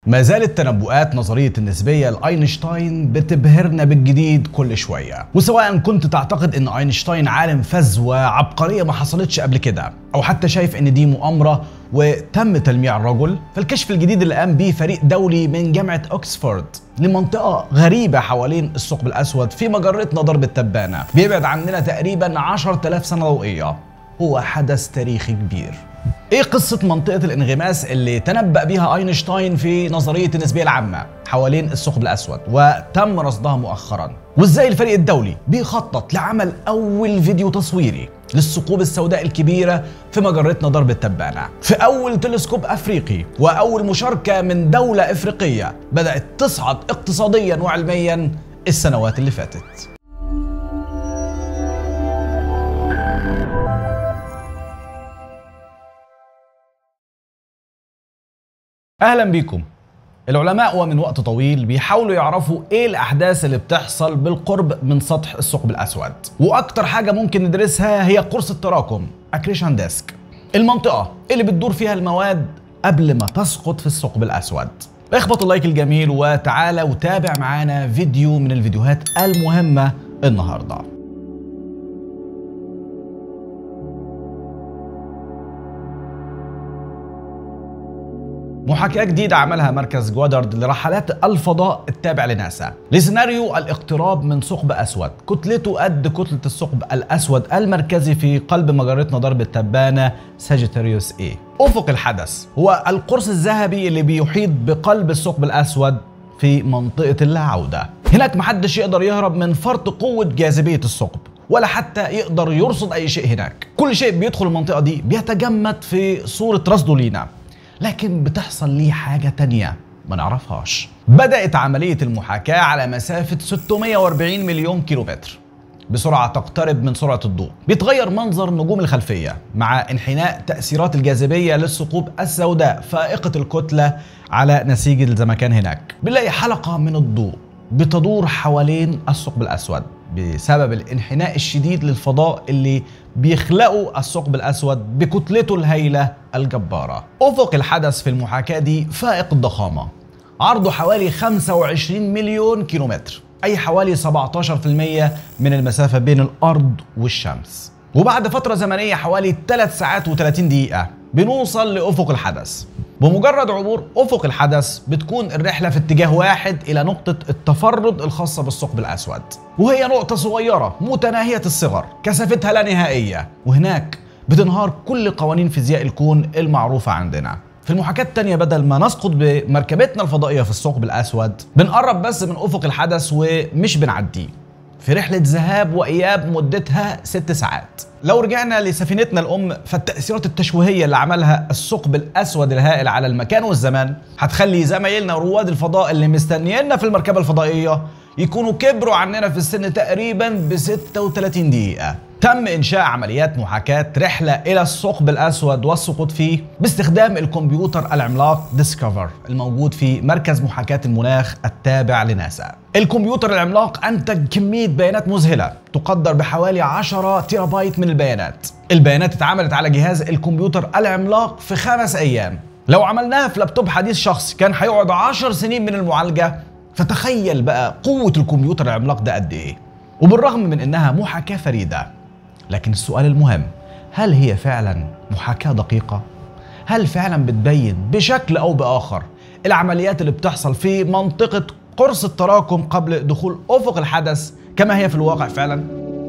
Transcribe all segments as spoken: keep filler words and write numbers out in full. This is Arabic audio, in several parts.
ما زالت تنبؤات نظرية النسبية لأينشتاين بتبهرنا بالجديد كل شوية، وسواء كنت تعتقد ان أينشتاين عالم فذ وعبقرية ما حصلتش قبل كده، او حتى شايف ان دي مؤامرة وتم تلميع الرجل، فالكشف الجديد اللي قام بيه فريق دولي من جامعة اوكسفورد لمنطقة غريبة حوالين الثقب الأسود في مجرتنا درب التبانة بيبعد عننا تقريبا عشرة آلاف سنة ضوئية، هو حدث تاريخي كبير. ايه قصة منطقة الانغماس اللي تنبأ بيها أينشتاين في نظرية النسبية العامة حوالين الثقب الأسود وتم رصدها مؤخرا؟ وازاي الفريق الدولي بيخطط لعمل أول فيديو تصويري للثقوب السوداء الكبيرة في مجرتنا درب التبانة في أول تلسكوب أفريقي وأول مشاركة من دولة إفريقية بدأت تصعد اقتصاديا وعلميا السنوات اللي فاتت؟ اهلا بيكم. العلماء ومن وقت طويل بيحاولوا يعرفوا ايه الاحداث اللي بتحصل بالقرب من سطح الثقب الاسود، واكتر حاجه ممكن ندرسها هي قرص التراكم اكريشن ديسك، المنطقه اللي بتدور فيها المواد قبل ما تسقط في الثقب الاسود. اخبط اللايك الجميل وتعالى وتابع معانا فيديو من الفيديوهات المهمه النهارده. محاكاة جديدة عملها مركز جوادارد لرحلات الفضاء التابع لناسا لسيناريو الاقتراب من ثقب أسود كتلته قد كتلة الثقب الأسود المركزي في قلب مجرتنا درب التبانة ساجيتاريوس إيه. أفق الحدث هو القرص الذهبي اللي بيحيط بقلب الثقب الأسود في منطقة اللا عودة. هناك محدش يقدر يهرب من فرط قوة جاذبية الثقب ولا حتى يقدر يرصد أي شيء هناك. كل شيء بيدخل المنطقة دي بيتجمد في صورة رصده لينا، لكن بتحصل ليه حاجة تانية ما نعرفهاش. بدأت عملية المحاكاة على مسافة ستمائة وأربعين مليون كيلومتر بسرعة تقترب من سرعة الضوء. بيتغير منظر نجوم الخلفية مع انحناء تأثيرات الجاذبية للثقوب السوداء فائقة الكتلة على نسيج الزمكان. هناك بنلاقي حلقة من الضوء بتدور حوالين الثقب الأسود بسبب الانحناء الشديد للفضاء اللي بيخلقه الثقب الأسود بكتلته الهائلة الجبارة. أفق الحدث في المحاكاة دي فائق الضخامة، عرضه حوالي خمسة وعشرين مليون كيلومتر، أي حوالي سبعة عشر بالمئة من المسافة بين الأرض والشمس. وبعد فترة زمنية حوالي ثلاث ساعات وثلاثين دقيقة بنوصل لأفق الحدث. بمجرد عبور أفق الحدث بتكون الرحلة في اتجاه واحد إلى نقطة التفرد الخاصة بالثقب الأسود، وهي نقطة صغيرة متناهية الصغر كثافتها لا نهائية، وهناك بتنهار كل قوانين فيزياء الكون المعروفة عندنا. في المحاكاة التانية بدل ما نسقط بمركبتنا الفضائية في الثقب الأسود بنقرب بس من أفق الحدث ومش بنعديه في رحلة ذهاب وإياب مدتها ست ساعات. لو رجعنا لسفينتنا الأم فالتأثيرات التشويهية اللي عملها الثقب الأسود الهائل على المكان والزمان هتخلي زمايلنا رواد الفضاء اللي مستنيينا في المركبة الفضائية يكونوا كبروا عننا في السن تقريبا ب ستة وثلاثين دقيقة. تم إنشاء عمليات محاكاة رحلة إلى الثقب الأسود والسقوط فيه باستخدام الكمبيوتر العملاق ديسكفر الموجود في مركز محاكاة المناخ التابع لناسا. الكمبيوتر العملاق أنتج كمية بيانات مذهلة تقدر بحوالي عشرة تيرا بايت من البيانات. البيانات اتعملت على جهاز الكمبيوتر العملاق في خمس أيام. لو عملناها في لابتوب حديث شخص كان هيقعد عشر سنين من المعالجة، فتخيل بقى قوة الكمبيوتر العملاق ده قد إيه. وبالرغم من إنها محاكاة فريدة، لكن السؤال المهم، هل هي فعلا محاكاة دقيقة؟ هل فعلا بتبين بشكل أو بآخر العمليات اللي بتحصل في منطقة قرص التراكم قبل دخول أفق الحدث كما هي في الواقع فعلا؟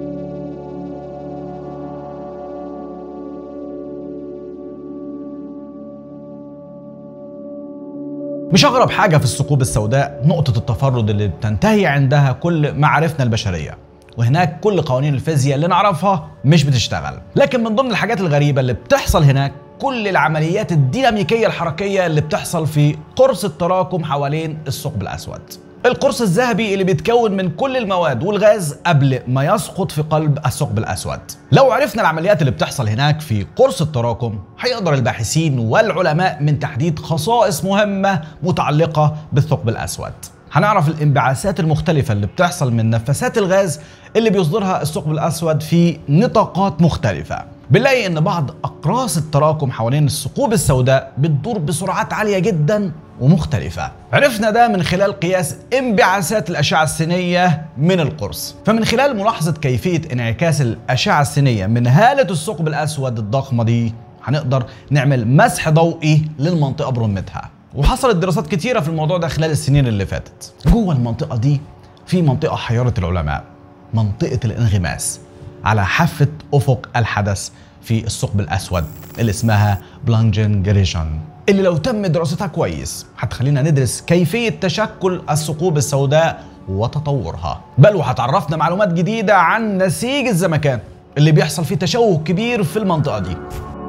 مش أغرب حاجة في الثقوب السوداء نقطة التفرد اللي بتنتهي عندها كل معارفنا البشرية، وهناك كل قوانين الفيزياء اللي نعرفها مش بتشتغل. لكن من ضمن الحاجات الغريبة اللي بتحصل هناك كل العمليات الديناميكية الحركية اللي بتحصل في قرص التراكم حوالين الثقب الأسود، القرص الذهبي اللي بيتكون من كل المواد والغاز قبل ما يسقط في قلب الثقب الأسود. لو عرفنا العمليات اللي بتحصل هناك في قرص التراكم هيقدر الباحثين والعلماء من تحديد خصائص مهمة متعلقة بالثقب الأسود. هنعرف الانبعاثات المختلفة اللي بتحصل من نفسات الغاز اللي بيصدرها الثقب الأسود في نطاقات مختلفة، بنلاقي ان بعض اقراص التراكم حوالين الثقوب السوداء بتدور بسرعات عالية جدا ومختلفة. عرفنا ده من خلال قياس انبعاثات الأشعة السينية من القرص. فمن خلال ملاحظة كيفية انعكاس الأشعة السينية من هالة الثقب الأسود الضخمة دي هنقدر نعمل مسح ضوئي للمنطقة برمتها. وحصلت دراسات كتيرة في الموضوع ده خلال السنين اللي فاتت. جوه المنطقة دي في منطقة حيرت العلماء، منطقة الانغماس على حافة أفق الحدث في الثقب الأسود اللي اسمها بلانجن ريجن، اللي لو تم دراستها كويس هتخلينا ندرس كيفية تشكل الثقوب السوداء وتطورها، بل وهتعرفنا معلومات جديدة عن نسيج الزمكان اللي بيحصل فيه تشوه كبير في المنطقة دي.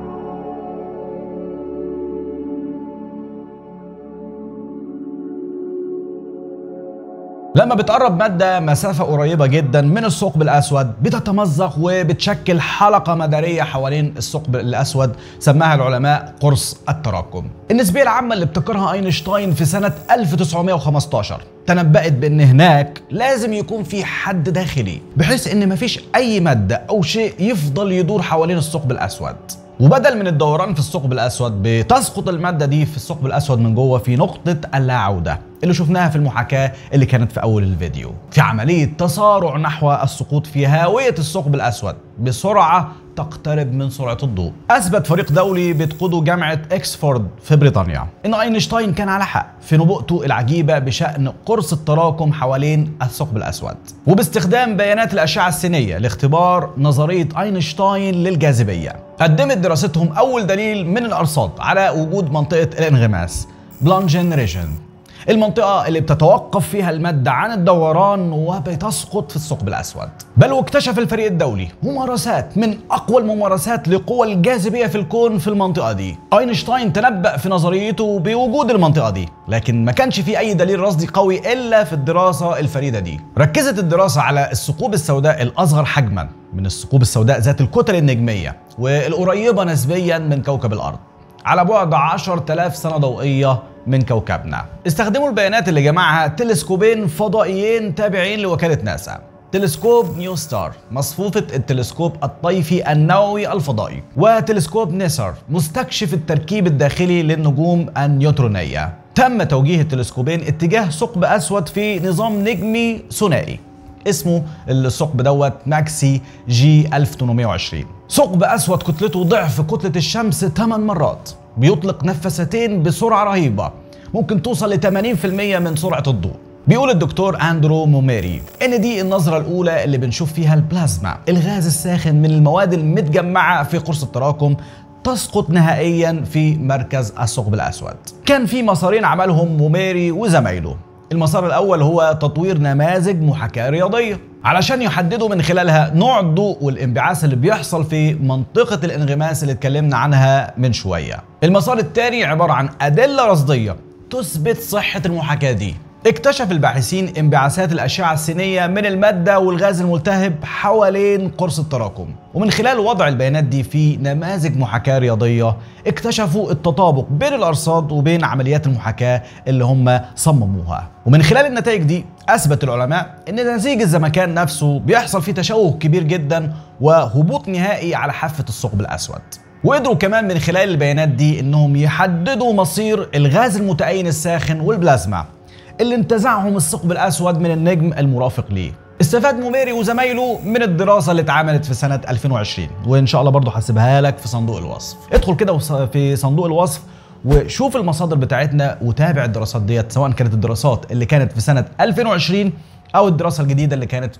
لما بتقرب مادة مسافة قريبة جدا من الثقب الأسود بتتمزق وبتشكل حلقة مدارية حوالين الثقب الأسود، سماها العلماء قرص التراكم. النسبية العامة اللي ابتكرها أينشتاين في سنة ألف وتسعمائة وخمسة عشر تنبأت بأن هناك لازم يكون في حد داخلي، بحيث أن مفيش أي مادة أو شيء يفضل يدور حوالين الثقب الأسود، وبدل من الدوران في الثقب الأسود بتسقط المادة دي في الثقب الأسود من جوه في نقطة اللا عودة اللي شفناها في المحاكاة اللي كانت في أول الفيديو، في عملية تسارع نحو السقوط في هاوية الثقب الأسود بسرعة تقترب من سرعة الضوء. أثبت فريق دولي بتقوده جامعة إكسفورد في بريطانيا إن أينشتاين كان على حق في نبوءته العجيبة بشأن قرص التراكم حوالين الثقب الأسود، وباستخدام بيانات الأشعة السينية لاختبار نظرية أينشتاين للجاذبية قدمت دراستهم أول دليل من الأرصاد على وجود منطقة الانغماس بلانجن ريجن، المنطقة اللي بتتوقف فيها المادة عن الدوران وبتسقط في الثقب الأسود. بل واكتشف الفريق الدولي ممارسات من أقوى الممارسات لقوى الجاذبية في الكون في المنطقة دي. أينشتاين تنبأ في نظريته بوجود المنطقة دي، لكن ما كانش في أي دليل رصدي قوي إلا في الدراسة الفريدة دي. ركزت الدراسة على الثقوب السوداء الأصغر حجما من الثقوب السوداء ذات الكتل النجمية والقريبة نسبيا من كوكب الأرض على بعد عشرة آلاف سنة ضوئية من كوكبنا. استخدموا البيانات اللي جمعها تلسكوبين فضائيين تابعين لوكالة ناسا، تلسكوب نيو ستار مصفوفة التلسكوب الطيفي النووي الفضائي، وتلسكوب نيسر مستكشف التركيب الداخلي للنجوم النيوترونية. تم توجيه التلسكوبين اتجاه ثقب أسود في نظام نجمي ثنائي اسمه الثقب دوت ماكسي جي ألف وثمانمائة وعشرين، ثقب أسود كتلته ضعف كتلة الشمس ثمان مرات، بيطلق نفستين بسرعة رهيبة ممكن توصل ل ثمانين بالمئة من سرعة الضوء. بيقول الدكتور أندرو موميري إن دي النظرة الأولى اللي بنشوف فيها البلازما، الغاز الساخن من المواد المتجمعة في قرص التراكم، تسقط نهائيا في مركز الثقب الأسود. كان في مسارين عملهم موميري وزمايله. المسار الأول هو تطوير نماذج محاكاة رياضية علشان يحددوا من خلالها نوع الضوء والانبعاث اللي بيحصل في منطقة الانغماس اللي اتكلمنا عنها من شوية. المسار الثاني عبارة عن أدلة رصدية تثبت صحة المحاكاة دي. اكتشف الباحثين انبعاثات الأشعة السينية من المادة والغاز الملتهب حوالين قرص التراكم، ومن خلال وضع البيانات دي في نماذج محاكاة رياضية اكتشفوا التطابق بين الأرصاد وبين عمليات المحاكاة اللي هم صمموها. ومن خلال النتائج دي أثبت العلماء إن نسيج الزمكان نفسه بيحصل فيه تشوه كبير جدا وهبوط نهائي على حافة الثقب الأسود. وقدروا كمان من خلال البيانات دي إنهم يحددوا مصير الغاز المتأين الساخن والبلازما اللي انتزعهم الثقب الأسود من النجم المرافق ليه. استفاد موميري وزمايله من الدراسة اللي اتعملت في سنة ألفين وعشرين، وإن شاء الله برضو هسيبها لك في صندوق الوصف. ادخل كده في صندوق الوصف وشوف المصادر بتاعتنا وتابع الدراسات ديت، سواء كانت الدراسات اللي كانت في سنة ألفين وعشرين أو الدراسة الجديدة اللي كانت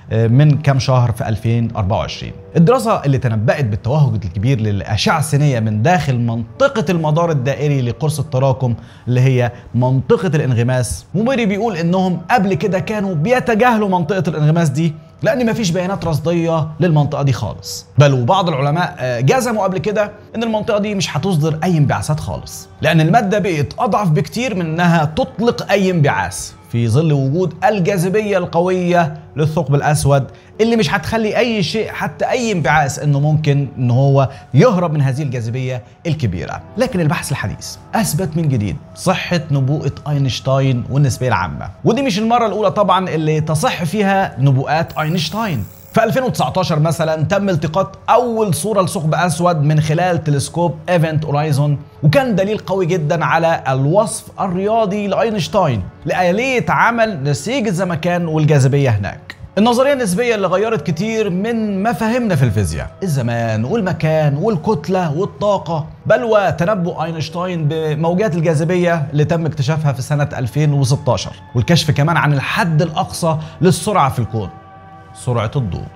من كام شهر في ألفين وأربعة وعشرين. الدراسة اللي تنبأت بالتوهج الكبير للأشعة السينية من داخل منطقة المدار الدائري لقرص التراكم اللي هي منطقة الانغماس. موميري بيقول إنهم قبل كده كانوا بيتجاهلوا منطقة الانغماس دي لأن مفيش بيانات رصدية للمنطقة دي خالص، بل وبعض العلماء جزموا قبل كده إن المنطقة دي مش هتصدر أي انبعاثات خالص، لأن المادة بقت أضعف بكتير من إنها تطلق أي انبعاث في ظل وجود الجاذبية القوية للثقب الأسود اللي مش هتخلي أي شيء حتى أي انبعاث إنه ممكن إن هو يهرب من هذه الجاذبية الكبيرة. لكن البحث الحديث أثبت من جديد صحة نبوءة أينشتاين والنسبية العامة، ودي مش المرة الأولى طبعا اللي تصح فيها نبوءات أينشتاين. في ألفين وتسعتاشر مثلا تم التقاط اول صوره لثقب اسود من خلال تلسكوب ايفنت هورايزون، وكان دليل قوي جدا على الوصف الرياضي لاينشتاين لآلية عمل نسيج الزمكان والجاذبيه هناك. النظريه النسبيه اللي غيرت كتير من مفاهيمنا في الفيزياء، الزمان والمكان والكتله والطاقه، بل وتنبؤ اينشتاين بموجات الجاذبيه اللي تم اكتشافها في سنه ألفين وستاشر، والكشف كمان عن الحد الاقصى للسرعه في الكون، سرعه الضوء.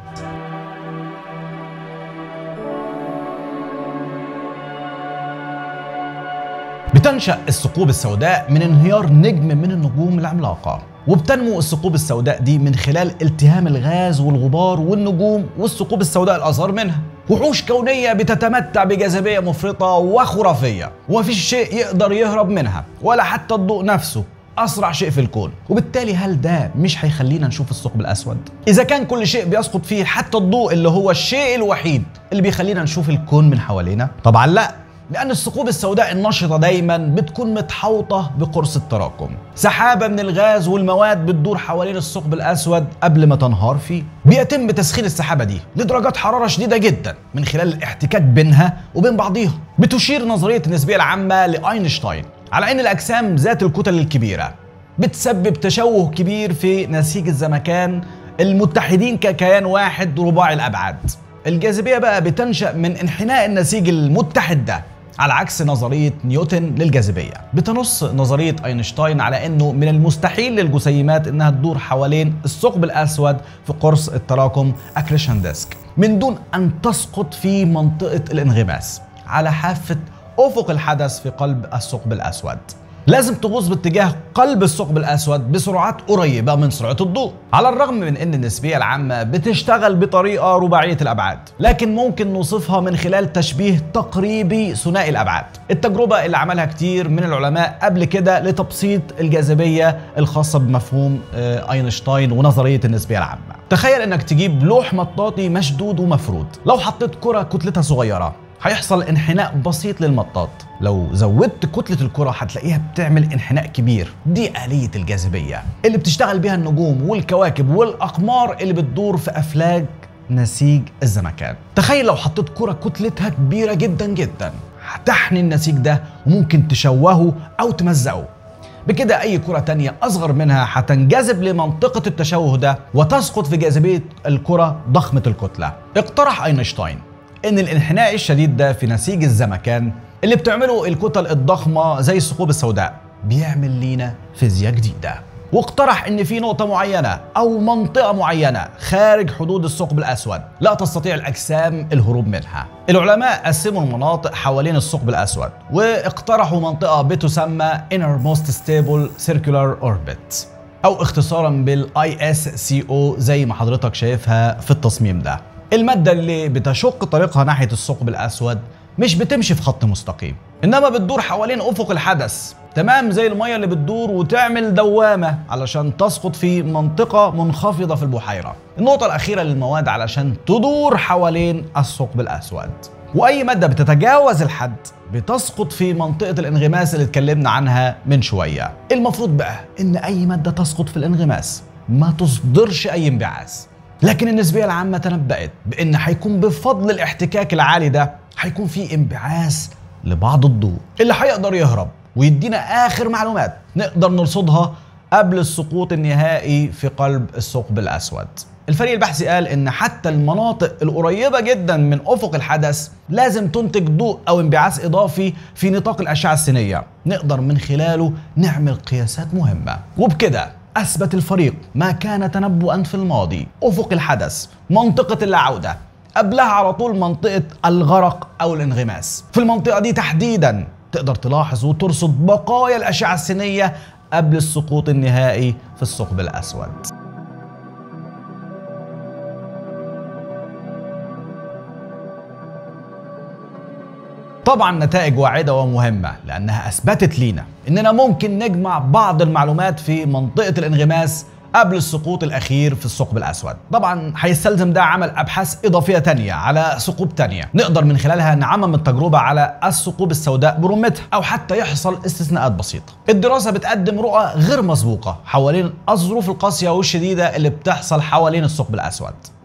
بتنشأ الثقوب السوداء من انهيار نجم من النجوم العملاقة، وبتنمو الثقوب السوداء دي من خلال التهام الغاز والغبار والنجوم والثقوب السوداء الأصغر منها. وحوش كونية بتتمتع بجاذبية مفرطة وخرافية، ومفيش شيء يقدر يهرب منها ولا حتى الضوء نفسه، أسرع شيء في الكون. وبالتالي هل ده مش هيخلينا نشوف الثقب الأسود؟ إذا كان كل شيء بيسقط فيه حتى الضوء اللي هو الشيء الوحيد اللي بيخلينا نشوف الكون من حوالينا؟ طبعا لا، لأن الثقوب السوداء النشطة دايما بتكون متحوطة بقرص التراكم، سحابة من الغاز والمواد بتدور حوالين الثقب الأسود قبل ما تنهار فيه. بيتم تسخين السحابة دي لدرجات حرارة شديدة جدا من خلال الاحتكاك بينها وبين بعضيها. بتشير نظرية النسبية العامة لأينشتاين على أن الأجسام ذات الكتل الكبيرة بتسبب تشوه كبير في نسيج الزمكان المتحدين ككيان واحد رباعي الأبعاد. الجاذبية بقى بتنشأ من انحناء النسيج المتحد ده، على عكس نظرية نيوتن للجاذبية. بتنص نظرية أينشتاين على أنه من المستحيل للجسيمات أنها تدور حوالين الثقب الأسود في قرص التراكم أكريشن ديسك من دون أن تسقط في منطقة الانغماس على حافة أفق الحدث في قلب الثقب الأسود. لازم تغوص باتجاه قلب الثقب الأسود بسرعات قريبة من سرعة الضوء. على الرغم من أن النسبية العامة بتشتغل بطريقة رباعية الأبعاد، لكن ممكن نوصفها من خلال تشبيه تقريبي ثنائي الأبعاد، التجربة اللي عملها كتير من العلماء قبل كده لتبسيط الجاذبية الخاصة بمفهوم أينشتاين ونظرية النسبية العامة. تخيل أنك تجيب لوح مطاطي مشدود ومفرود، لو حطيت كرة كتلتها صغيرة هيحصل انحناء بسيط للمطاط، لو زودت كتلة الكرة هتلاقيها بتعمل انحناء كبير. دي آلية الجاذبية اللي بتشتغل بيها النجوم والكواكب والأقمار اللي بتدور في أفلاك نسيج الزمكان. تخيل لو حطيت كرة كتلتها كبيرة جدا جدا، هتحني النسيج ده وممكن تشوهه أو تمزقه. بكده أي كرة تانية أصغر منها هتنجذب لمنطقة التشوه ده وتسقط في جاذبية الكرة ضخمة الكتلة. اقترح أينشتاين إن الانحناء الشديد ده في نسيج الزمكان اللي بتعمله الكتل الضخمة زي الثقوب السوداء بيعمل لينا فيزياء جديدة، واقترح إن في نقطة معينة أو منطقة معينة خارج حدود الثقب الأسود لا تستطيع الأجسام الهروب منها. العلماء قسموا المناطق حوالين الثقب الأسود واقترحوا منطقة بتسمى Innermost Stable Circular Orbit، أو اختصارا بالاي اس سي او زي ما حضرتك شايفها في التصميم ده. المادة اللي بتشق طريقها ناحية الثقب الأسود مش بتمشي في خط مستقيم، إنما بتدور حوالين أفق الحدث، تمام زي المية اللي بتدور وتعمل دوامة علشان تسقط في منطقة منخفضة في البحيرة. النقطة الأخيرة للمواد علشان تدور حوالين الثقب الأسود، وأي مادة بتتجاوز الحد بتسقط في منطقة الانغماس اللي اتكلمنا عنها من شوية. المفروض بقى إن أي مادة تسقط في الانغماس ما تصدرش أي انبعاث، لكن النسبية العامة تنبأت بأن هيكون بفضل الاحتكاك العالي ده هيكون في انبعاث لبعض الضوء اللي هيقدر يهرب ويدينا آخر معلومات نقدر نرصدها قبل السقوط النهائي في قلب الثقب الأسود. الفريق البحثي قال إن حتى المناطق القريبة جدا من أفق الحدث لازم تنتج ضوء أو انبعاث إضافي في نطاق الأشعة السينية نقدر من خلاله نعمل قياسات مهمة. وبكده أثبت الفريق ما كان تنبؤا في الماضي، أفق الحدث، منطقة اللاعودة، قبلها على طول منطقة الغرق أو الانغماس. في المنطقة دي تحديدا تقدر تلاحظ وترصد بقايا الأشعة السينية قبل السقوط النهائي في الثقب الأسود. طبعا نتائج واعدة ومهمة، لأنها أثبتت لينا إننا ممكن نجمع بعض المعلومات في منطقة الانغماس قبل السقوط الأخير في الثقب الأسود. طبعا هيستلزم ده عمل أبحاث إضافية تانية على ثقوب تانية نقدر من خلالها نعمم التجربة على الثقوب السوداء برمتها، أو حتى يحصل استثناءات بسيطة. الدراسة بتقدم رؤى غير مسبوقة حوالين الظروف القاسية والشديدة اللي بتحصل حوالين الثقب الأسود.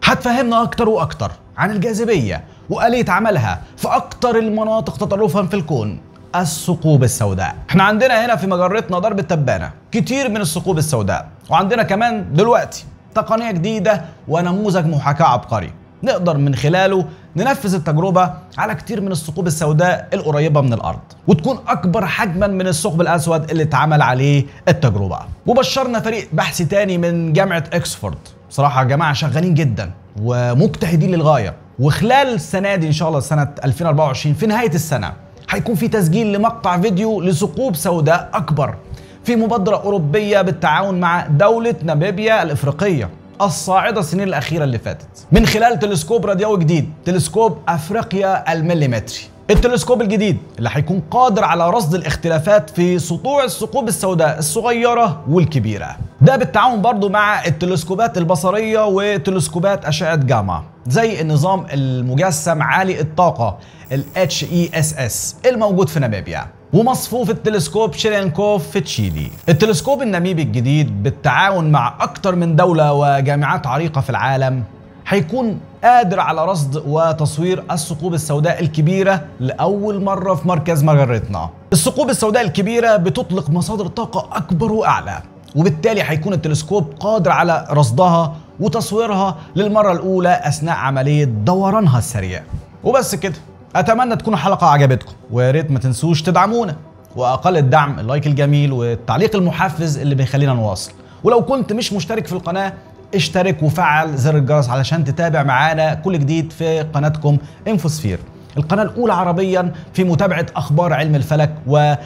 هتفهمنا اكتر واكتر عن الجاذبية وآلية عملها في اكتر المناطق تطرفا في الكون، الثقوب السوداء. احنا عندنا هنا في مجرتنا درب التبانة كتير من الثقوب السوداء، وعندنا كمان دلوقتي تقنية جديدة ونموذج محاكاة عبقري نقدر من خلاله ننفذ التجربة على كتير من الثقوب السوداء القريبة من الأرض، وتكون أكبر حجما من الثقب الأسود اللي اتعمل عليه التجربة. وبشرنا فريق بحثي تاني من جامعة إكسفورد، بصراحة يا جماعة شغالين جدا ومجتهدين للغاية، وخلال السنة دي إن شاء الله سنة ألفين وأربعة وعشرين في نهاية السنة هيكون في تسجيل لمقطع فيديو لثقوب سوداء أكبر في مبادرة أوروبية بالتعاون مع دولة ناميبيا الإفريقية الصاعدة السنين الأخيرة اللي فاتت، من خلال تلسكوب راديوي جديد، تلسكوب أفريقيا المليمتري. التلسكوب الجديد اللي هيكون قادر على رصد الاختلافات في سطوع الثقوب السوداء الصغيرة والكبيرة، ده بالتعاون برضو مع التلسكوبات البصرية وتلسكوبات أشعة جاما زي النظام المجسم عالي الطاقة ال إتش إي إس إس الموجود في ناميبيا، ومصفوف التلسكوب شيلينكوف في تشيلي. التلسكوب الناميبي الجديد بالتعاون مع أكتر من دولة وجامعات عريقة في العالم هيكون قادر على رصد وتصوير الثقوب السوداء الكبيرة لأول مرة في مركز مجرتنا. الثقوب السوداء الكبيرة بتطلق مصادر طاقة أكبر وأعلى، وبالتالي هيكون التلسكوب قادر على رصدها وتصويرها للمرة الأولى أثناء عملية دورانها السريع. وبس كده، أتمنى تكون الحلقة عجبتكم، ويا ريت ما تنسوش تدعمونا، وأقل الدعم اللايك الجميل والتعليق المحفز اللي بيخلينا نواصل. ولو كنت مش مشترك في القناة اشترك وفعل زر الجرس علشان تتابع معانا كل جديد في قناتكم انفوسفير، القناة الأولى عربيا في متابعة أخبار علم الفلك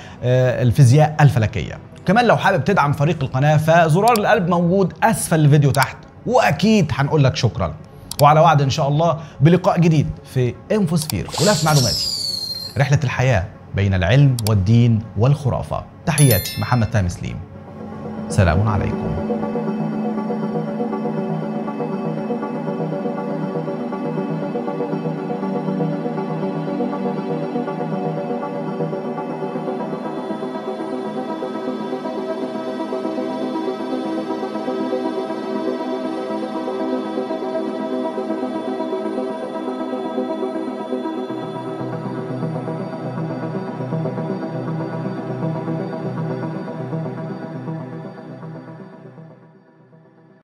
والفيزياء الفلكية. كمان لو حابب تدعم فريق القناة فزرار القلب موجود أسفل الفيديو تحت، وأكيد هنقول لك شكرا. وعلى وعد إن شاء الله بلقاء جديد في انفوسفير ولف معلوماتي، رحلة الحياة بين العلم والدين والخرافة. تحياتي محمد تامي سليم، سلام عليكم.